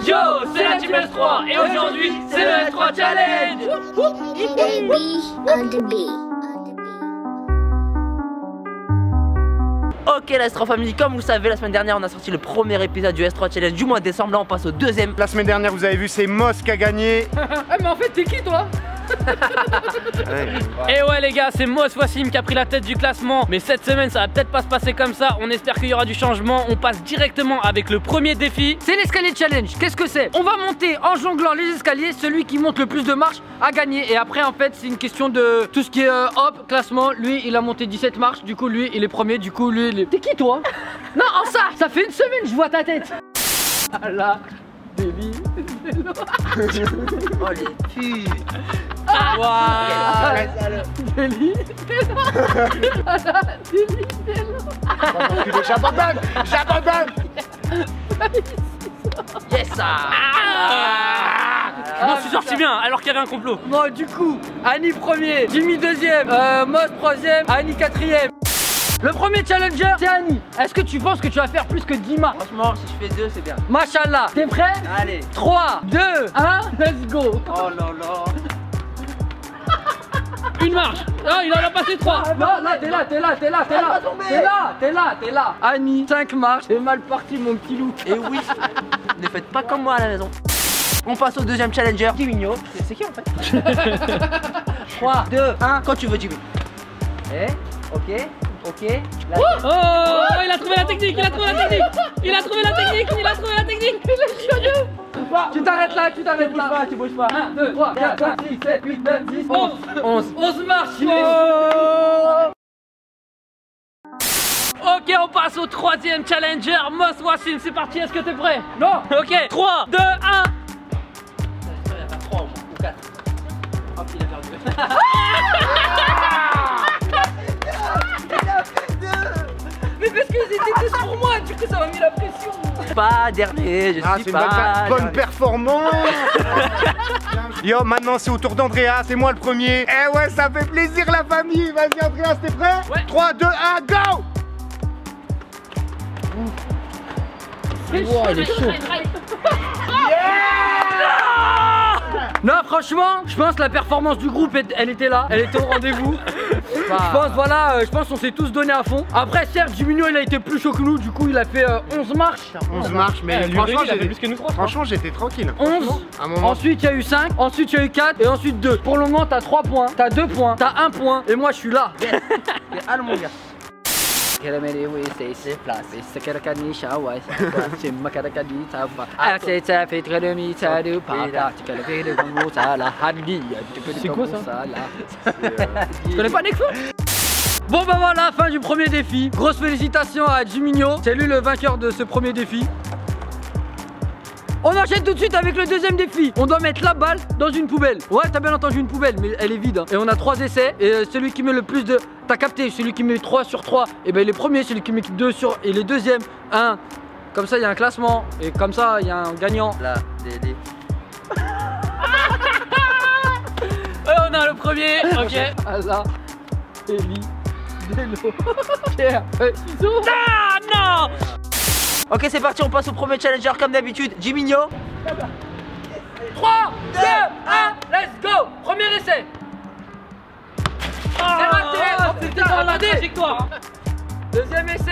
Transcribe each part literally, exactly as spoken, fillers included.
Yo, c'est la Team S trois et aujourd'hui c'est le S trois Challenge. Ok la S trois Family, comme vous le savez, la semaine dernière on a sorti le premier épisode du S trois Challenge du mois de décembre. Là on passe au deuxième. La semaine dernière vous avez vu, c'est Moss qui a gagné. Ah mais en fait t'es qui toi? Ouais. Et ouais les gars, c'est Moss Wassim qui a pris la tête du classement. Mais cette semaine ça va peut-être pas se passer comme ça. On espère qu'il y aura du changement. On passe directement avec le premier défi. C'est l'escalier challenge. Qu'est-ce que c'est? On va monter en jonglant les escaliers. Celui qui monte le plus de marches a gagné. Et après en fait c'est une question de tout ce qui est euh, hop, classement. Lui il a monté dix-sept marches. Du coup lui il est premier. Du coup lui il est... T'es qui toi? Non en ça, ça fait une semaine je vois ta tête. Ah là, Déli. Oh les filles. Waouh. Déli. Ah là, Déli. J'abandonne, j'abandonne. Yes ça. Je m'en suis sorti bien alors qu'il y avait un complot. Bon du coup, Annie premier, Jimmy deuxième, euh, Moss troisième, Annie quatrième. Le premier challenger c'est Annie. Est-ce que tu penses que tu vas faire plus que dix marches? Franchement, si je fais deux, c'est bien. Machallah. T'es prêt? Allez. trois, deux, un, let's go. Oh là là. Une marche. Ah, il en a passé trois. Non, là, t'es là, t'es là, t'es là, t'es là. T'es là, t'es là, t'es là. Annie, cinq marches. C'est mal parti, mon petit loup. Et oui, ne faites pas comme moi à la maison. On passe au deuxième challenger, Jimmy. C'est qui en fait? trois, deux, un, quand tu veux, Jimmy. Eh, ok, ok. Là, Oh, il a trouvé la technique, il a trouvé la technique. Il a trouvé la technique, il a trouvé la technique. Tu t'arrêtes là, tu t'arrêtes là. Tu bouges pas. un, deux, trois, quatre, cinq, six, sept, huit, neuf, dix, onze. onze. onze marches. Oh. Ok, on passe au troisième challenger, Moss Wassim. C'est parti, est-ce que t'es prêt? Non. Ok, trois, deux, un. il y a pas trois ou quatre. Hop, il a perdu. Mais parce qu'ils étaient tous pour moi, du coup ça m'a mis la pression. Pas dernier, je Ah, suis c'est une pas bonne, per- bonne dernier. performance. Yo, maintenant c'est au tour d'Andrea, c'est moi le premier. Eh ouais, ça fait plaisir la famille. Vas-y Andrea, t'es prêt? Ouais. trois, deux, un, go. Wow, il est chaud. Non, franchement, je pense que la performance du groupe, elle était là, elle était au rendez-vous. Je pense, voilà, euh, je pense qu'on s'est tous donné à fond. Après, certes, Jimino, il a été plus chaud que nous, du coup, il a fait euh, onze marches. onze marches, mais Eh, lui, franchement, il a fait j'ai- plus que nous trois. franchement, j'étais tranquille. onze. À un moment. Ensuite, il y a eu cinq. Ensuite, il y a eu quatre. Et ensuite, deux. Pour le moment, t'as trois points. T'as deux points. T'as un point. Et moi, je suis là. Allô mon gars. C'est quoi ça? Tu connais pas Nekfeu? Bon bah voilà, fin du premier défi. Grosse félicitations à Jimino. C'est lui le vainqueur de ce premier défi. On enchaîne tout de suite avec le deuxième défi. On doit mettre la balle dans une poubelle. Ouais, t'as bien entendu une poubelle, mais elle est vide. Hein. Et on a trois essais. Et euh, celui qui met le plus de... T'as capté, celui qui met trois sur trois, et ben il est premier. Celui qui met deux sur... Et les deuxièmes, un. Comme ça, il y a un classement. Et comme ça, il y a un gagnant. Là, Déli. Ouais, on a le premier. Ok. Asa, Eli, Delo, Pierre, euh, ciseaux. Ah non. Ok, c'est parti, on passe au premier challenger comme d'habitude, Jimmy. trois, deux, un, let's go. Premier essai. C'est raté. Ah, C'était c'était dans dans la la D. trajectoire. Deuxième essai.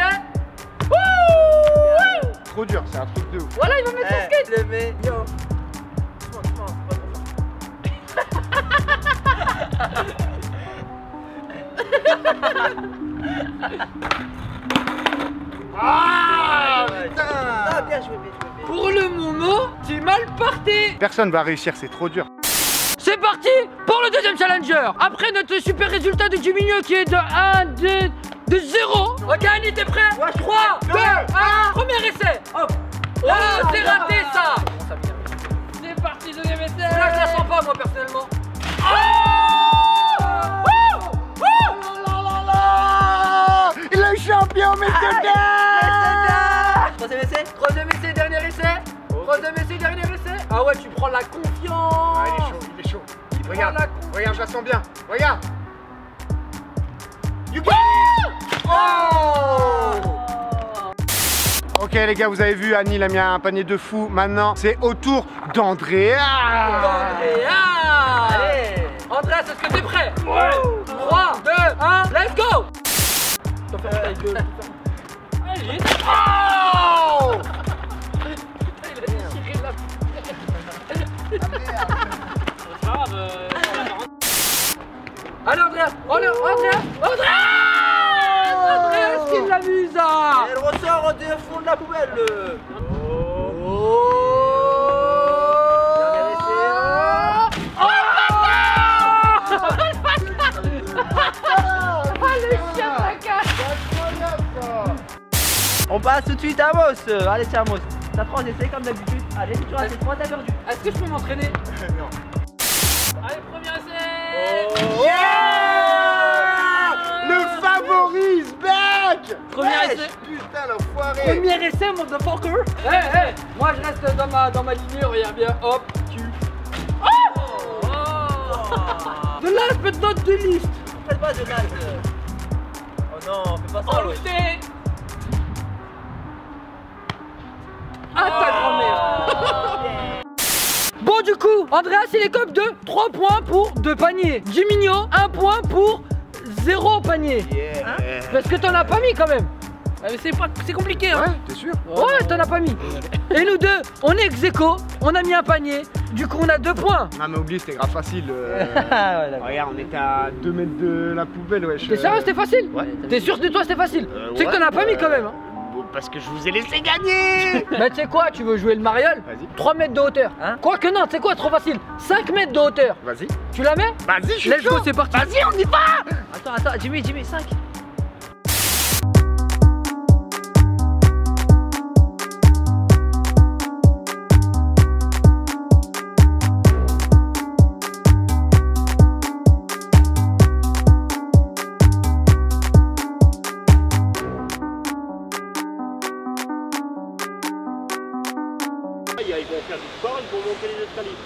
Trop dur, c'est un truc de ouf. Voilà, il va mettre son skate. Le mets, yo. Doucement, doucement, pas Ah trop fort. putain. Ah, bien joué, bien joué, bien joué. Pour le moment, c'est mal parti. Personne va réussir, c'est trop dur. C'est parti pour le deuxième challenger. Après notre super résultat de Jimino qui est de un, deux, de zéro. Ok, Annie, t'es prêt? trois, deux, un, premier essai. Hop. Oh, c'est raté ça. C'est parti, deuxième essai. Là, je la sens pas, moi, personnellement. Le champion, messieurs dames. Troisième essai. Troisième essai, dernier essai. Troisième essai, dernier essai. Ah ouais, tu prends la confiance. Ah, il est chaud, il est chaud. Il Regarde, prend la confiance. regarde, je la sens bien. Regarde. You Oh. Oh Ok les gars, vous avez vu, Annie il a mis un panier de fou. Maintenant, c'est au tour d'Andrea. Andrea. Allez. Andrea, est-ce que t'es prêt? Ouais. trois, deux, un, let's go. Allez, Oh c'est pas grave. euh, Allez Andrea, Andrea, Andrea, Andrea, Andrea, ce qu'il l'amuse. Elle ressort du fond de la poubelle. Oh. On passe tout de suite à Amos. Allez, c'est Amos. T'as trois essais comme d'habitude. Allez, tu as tes trois, t'as perdu. Est-ce que je peux m'entraîner? Non. Allez, premier essai. Yeah, le favori is back. Premier Wesh, essai. Putain l'enfoiré. Premier essai, motherfucker. Eh, eh, moi je reste dans ma, dans ma lignée, regarde bien, hop, tu. Oh. De là, je peux te donner deux listes. Faites pas de mal. Oh non, fais pas ça. Oh, ouais. c'est. Ah, ta grand-mère. Bon, du coup, Andreas, il écope de trois points pour deux paniers. Jiminho, un point pour zéro panier. Yeah. Hein? Parce que t'en as pas mis quand même. Ah, mais c'est pas, c'est compliqué. Hein. Ouais, t'es sûr? Ouais, t'en as pas mis. Et nous deux, on est ex-aequo, on a mis un panier. Du coup, on a deux points. Non mais oublie, c'était grave facile. euh. Ah ouais, d'accord. Regarde, on était à deux mètres de la poubelle, wesh. T'es sérieux, c'était facile? Ouais. T'es sûr de toi, c'était facile? Euh, Tu sais que ouais, t'en as pas mis euh, quand même. Hein. Parce que je vous ai laissé gagner. Bah tu sais quoi, tu veux jouer le mariole? Vas-y. trois mètres de hauteur. Hein? Quoique non, tu sais quoi, trop facile. cinq mètres de hauteur. Vas-y. Tu la mets? Vas-y, je suis Let's go, chaud. c'est parti. Vas-y, on y va. Attends, attends, Jimmy, Jimmy, cinq. Ils vont faire du sport, ils vont monter les escaliers.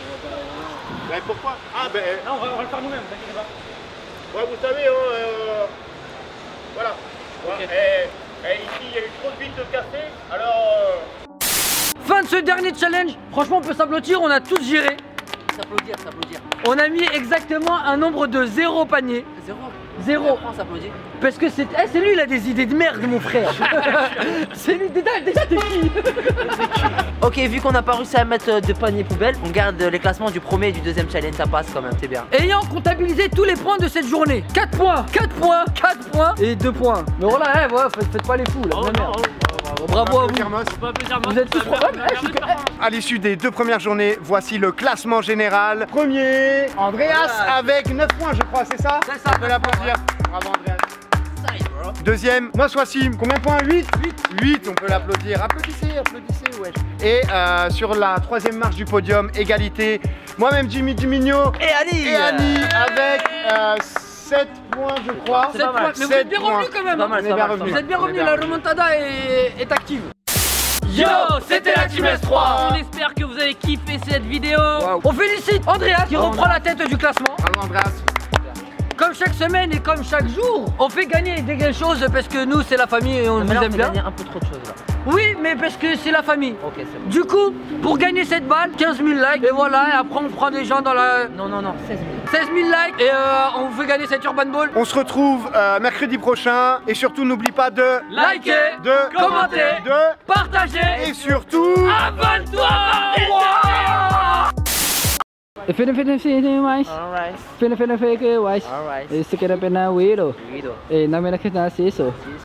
Mais pourquoi? Ah ben... Non, on va, on va le faire nous-mêmes, t'inquiète pas. Ouais, vous savez, hein, euh, voilà. Ouais, et, et ici, il y a eu trop de vitres cassées, alors... Euh... Fin de ce dernier challenge. Franchement, on peut s'applaudir, on a tous géré. S'applaudir, s'applaudir. On a mis exactement un nombre de zéro panier. Zéro. Zéro. On s'applaudit. Parce que c'est eh, c'est lui, il a des idées de merde, mon frère. C'est lui, déjà, déjà t'es qui? Ok, vu qu'on n'a pas réussi à mettre de panier poubelle, on garde les classements du premier et du deuxième challenge, ça passe quand même, c'est bien. Ayant comptabilisé tous les points de cette journée. quatre points, quatre points, quatre points et deux points. Mais voilà, eh, ouais, faites, faites pas les fous là, Oh, de la non, merde. oh, Bon, bravo à vous. c'est pas plaisir, Vous êtes tous trop bonnes, eh, je suis que- À l'issue des deux premières journées, voici le classement général. Premier, Andreas Voilà. avec neuf points, je crois, c'est ça? C'est ça, On peut l'applaudir. Bravo, Andreas. Deuxième, moi Wassim, combien de points? huit. huit, on peut l'applaudir. Applaudissez, applaudissez, wesh. Et euh, sur la troisième marche du podium, égalité, moi-même Jimmy Jiminho Et Ali et Annie avec euh, sept points, je crois. sept points. Mais vous sept êtes bien points. revenus quand même. Pas hein. mal, On est pas bien mal, revenus. Vous êtes bien On est revenus, la remontada est, est active. Yo, c'était la Team S trois. On espère que vous avez kiffé cette vidéo. Waouh. On félicite Andreas qui reprend la tête du classement. Bravo, Andreas. Comme chaque semaine et comme chaque jour, on fait gagner des choses parce que nous c'est la famille et on Mais vous là, on aime fait bien. gagner un peu trop de choses là. Oui, mais parce que c'est la famille. Ok, c'est bon. Du coup, pour gagner cette balle, quinze mille likes et voilà, et après on prend des gens dans la Non, non, non, seize mille. seize mille likes et euh, on vous fait gagner cette Urban Ball. On se retrouve euh, mercredi prochain et surtout n'oublie pas de Likez, de commentez, de partagez et surtout abonne-toi. Fina fina fina mais Alright, fina fina fake mais alright. esse aqui era pena Wiro Guido. e na minha que tá isso Isso.